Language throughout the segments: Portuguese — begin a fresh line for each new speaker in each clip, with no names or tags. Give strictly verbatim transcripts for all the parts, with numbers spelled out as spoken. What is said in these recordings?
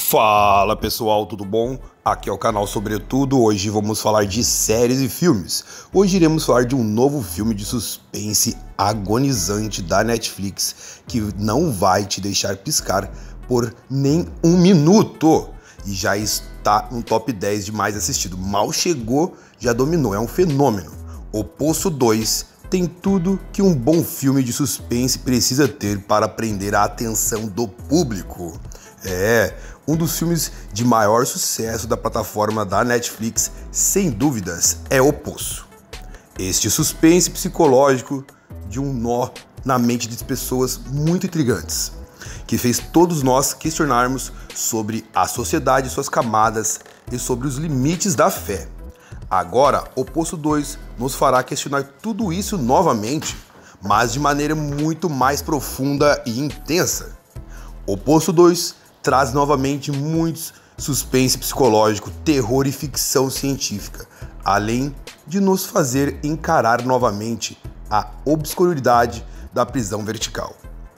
Fala pessoal, tudo bom? Aqui é o canal Sobretudo. Hoje vamos falar de séries e filmes. Hoje iremos falar de um novo filme de suspense agonizante da Netflix que não vai te deixar piscar por nem um minuto e já está no top dez de mais assistido. Mal chegou, já dominou, é um fenômeno. O Poço dois tem tudo que um bom filme de suspense precisa ter para prender a atenção do público. É, um dos filmes de maior sucesso da plataforma da Netflix, sem dúvidas, é O Poço. Este suspense psicológico de um nó na mente de pessoas muito intrigantes, que fez todos nós questionarmos sobre a sociedade e suas camadas e sobre os limites da fé. Agora, O Poço dois nos fará questionar tudo isso novamente, mas de maneira muito mais profunda e intensa. O Poço dois traz novamente muitos suspense psicológico, terror e ficção científica, além de nos fazer encarar novamente a obscuridade da prisão vertical.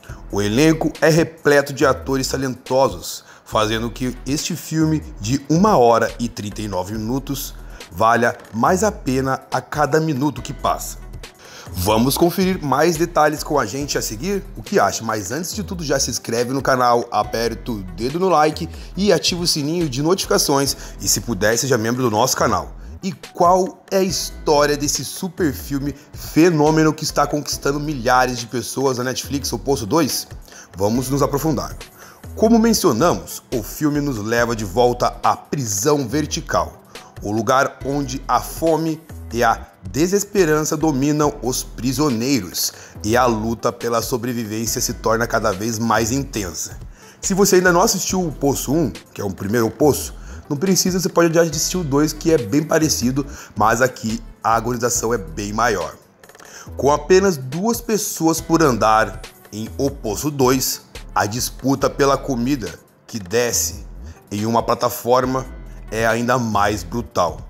O elenco é repleto de atores talentosos, fazendo que este filme de uma hora e trinta e nove minutos valha mais a pena a cada minuto que passa. Vamos conferir mais detalhes com a gente a seguir? O que acha? Mas antes de tudo, já se inscreve no canal, aperta o dedo no like e ativa o sininho de notificações e, se puder, seja membro do nosso canal. E qual é a história desse super filme fenômeno que está conquistando milhares de pessoas na Netflix, O Poço dois? Vamos nos aprofundar. Como mencionamos, o filme nos leva de volta à prisão vertical, o lugar onde a fome e a desesperança dominam os prisioneiros e a luta pela sobrevivência se torna cada vez mais intensa. Se você ainda não assistiu o Poço um, que é o primeiro Poço, não precisa, você pode já assistir o dois, que é bem parecido, mas aqui a agonização é bem maior. Com apenas duas pessoas por andar em O Poço dois, a disputa pela comida que desce em uma plataforma é ainda mais brutal.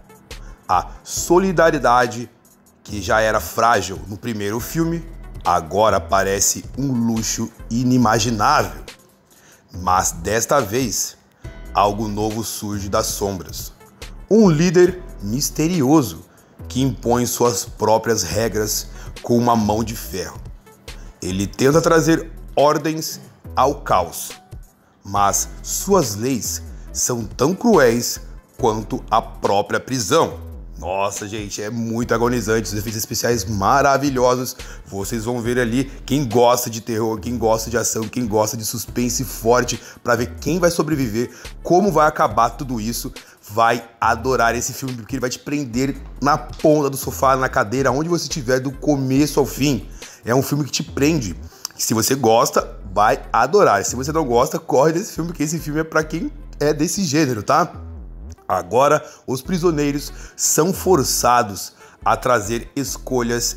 A solidariedade, que já era frágil no primeiro filme, agora parece um luxo inimaginável. Mas desta vez, algo novo surge das sombras. Um líder misterioso que impõe suas próprias regras com uma mão de ferro. Ele tenta trazer ordens ao caos, mas suas leis são tão cruéis quanto a própria prisão. Nossa, gente, é muito agonizante, os efeitos especiais maravilhosos. Vocês vão ver ali quem gosta de terror, quem gosta de ação, quem gosta de suspense forte, para ver quem vai sobreviver, como vai acabar tudo isso, vai adorar esse filme, porque ele vai te prender na ponta do sofá, na cadeira, onde você estiver, do começo ao fim. É um filme que te prende. Se você gosta, vai adorar. Se você não gosta, corre desse filme, porque esse filme é para quem é desse gênero, tá? Agora, os prisioneiros são forçados a trazer escolhas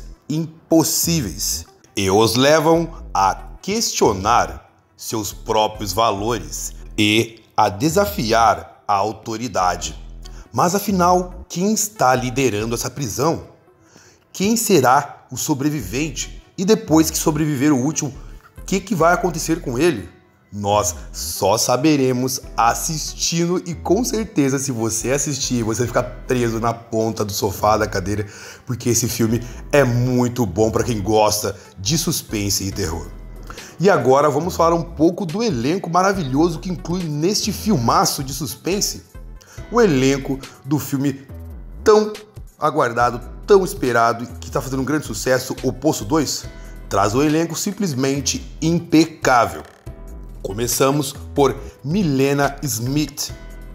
impossíveis e os levam a questionar seus próprios valores e a desafiar a autoridade. Mas afinal, quem está liderando essa prisão? Quem será o sobrevivente? E depois que sobreviver o último, o que, que vai acontecer com ele? Nós só saberemos assistindo, e com certeza, se você assistir, você vai ficar preso na ponta do sofá, da cadeira, porque esse filme é muito bom para quem gosta de suspense e terror. E agora vamos falar um pouco do elenco maravilhoso que inclui neste filmaço de suspense. O elenco do filme tão aguardado, tão esperado, que está fazendo um grande sucesso, O Poço dois, traz um elenco simplesmente impecável. Começamos por Milena Smith,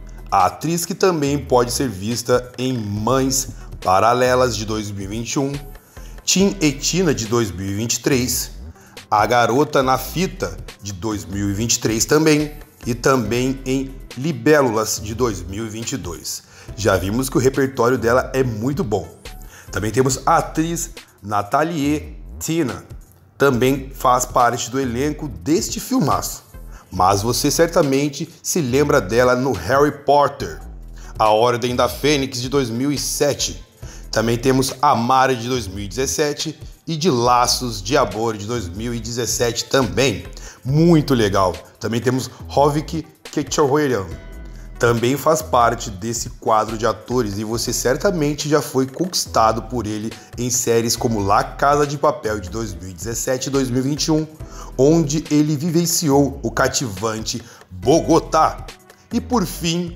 a atriz que também pode ser vista em Mães Paralelas de dois mil e vinte e um, Tim e Tina de dois mil e vinte e três, A Garota na Fita de dois mil e vinte e três também, e também em Libélulas de dois mil e vinte e dois. Já vimos que o repertório dela é muito bom. Também temos a atriz Natalie Tina, também faz parte do elenco deste filmaço. Mas você certamente se lembra dela no Harry Potter, A Ordem da Fênix de dois mil e sete. Também temos A Mara de dois mil e dezessete e de Laços de Amor de dois mil e dezessete também. Muito legal. Também temos Hovik Kechiouirian também faz parte desse quadro de atores e você certamente já foi conquistado por ele em séries como La Casa de Papel de dois mil e dezessete e dois mil e vinte e um, onde ele vivenciou o cativante Bogotá. E por fim,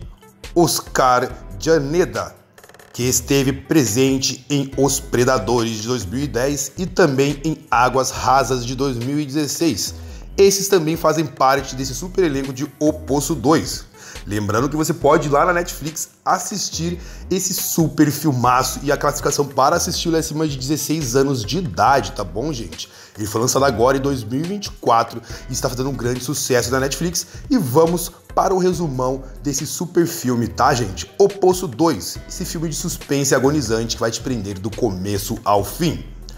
Oscar Janeda, que esteve presente em Os Predadores de dois mil e dez e também em Águas Rasas de dois mil e dezesseis. Esses também fazem parte desse super elenco de O Poço dois. Lembrando que você pode ir lá na Netflix assistir esse super filmaço e a classificação para assistir é acima de dezesseis anos de idade, tá bom, gente? Ele foi lançado agora em dois mil e vinte e quatro e está fazendo um grande sucesso na Netflix. E vamos para o resumão desse super filme, tá, gente? O Poço dois, esse filme de suspense agonizante que vai te prender do começo ao fim.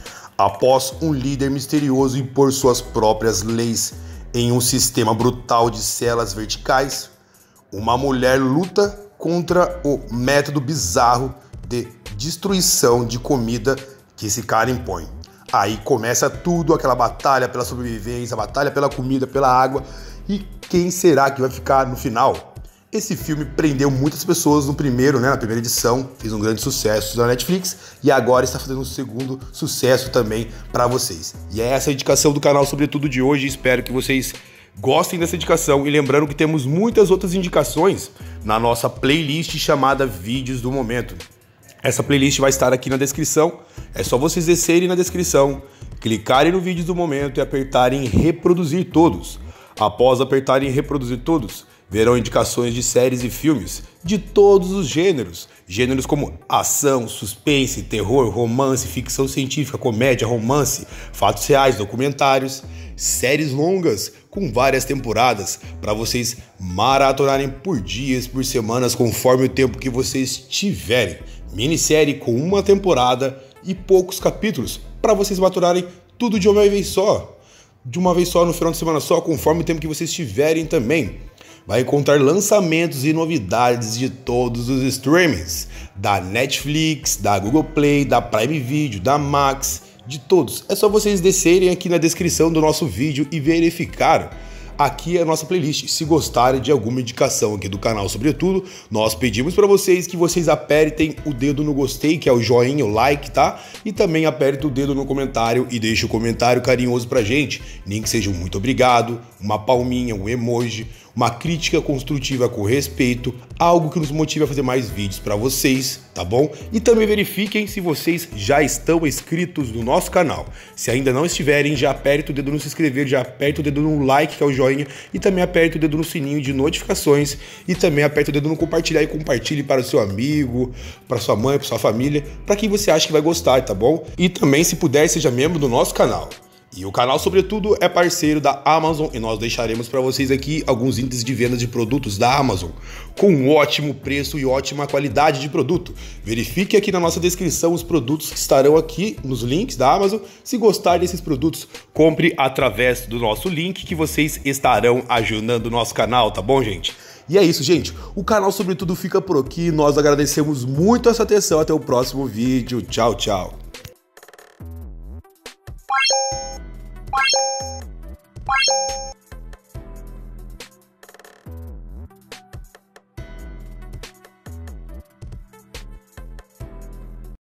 Após um líder misterioso impor suas próprias leis em um sistema brutal de celas verticais, uma mulher luta contra o método bizarro de destruição de comida que esse cara impõe. Aí começa tudo, aquela batalha pela sobrevivência, batalha pela comida, pela água. E quem será que vai ficar no final? Esse filme prendeu muitas pessoas no primeiro, né, na primeira edição, fez um grande sucesso na Netflix e agora está fazendo um segundo sucesso também para vocês. E é essa a indicação do canal Sobretudo de hoje, espero que vocês gostem dessa indicação e lembrando que temos muitas outras indicações na nossa playlist chamada Vídeos do Momento. Essa playlist vai estar aqui na descrição, é só vocês descerem na descrição, clicarem no Vídeos do Momento e apertarem em Reproduzir Todos. Após apertarem em Reproduzir Todos, verão indicações de séries e filmes de todos os gêneros, gêneros como ação, suspense, terror, romance, ficção científica, comédia, romance, fatos reais, documentários, séries longas com várias temporadas para vocês maratonarem por dias, por semanas, conforme o tempo que vocês tiverem. Minissérie com uma temporada e poucos capítulos para vocês maratonarem tudo de uma vez só. De uma vez só, no final de semana só, conforme o tempo que vocês tiverem também. Vai encontrar lançamentos e novidades de todos os streamings, da Netflix, da Google Play, da Prime Video, da Max, de todos. É só vocês descerem aqui na descrição do nosso vídeo e verificar. Aqui é a nossa playlist. Se gostarem de alguma indicação aqui do canal Sobretudo, nós pedimos para vocês que vocês apertem o dedo no gostei, que é o joinha, o like, tá? E também apertem o dedo no comentário e deixe um comentário carinhoso pra gente. Nem que seja um muito obrigado, uma palminha, um emoji, uma crítica construtiva com respeito, algo que nos motive a fazer mais vídeos para vocês, tá bom? E também verifiquem se vocês já estão inscritos no nosso canal. Se ainda não estiverem, já aperta o dedo no se inscrever, já aperta o dedo no like, que é o joinha, e também aperta o dedo no sininho de notificações, e também aperta o dedo no compartilhar e compartilhe para o seu amigo, para sua mãe, para sua família, para quem você acha que vai gostar, tá bom? E também, se puder, seja membro do nosso canal. E o canal Sobretudo é parceiro da Amazon e nós deixaremos para vocês aqui alguns índices de venda de produtos da Amazon com um ótimo preço e ótima qualidade de produto. Verifique aqui na nossa descrição os produtos que estarão aqui nos links da Amazon. Se gostar desses produtos, compre através do nosso link que vocês estarão ajudando o nosso canal, tá bom, gente? E é isso, gente. O canal Sobretudo fica por aqui. Nós agradecemos muito a sua atenção. Até o próximo vídeo. Tchau, tchau.
Bye.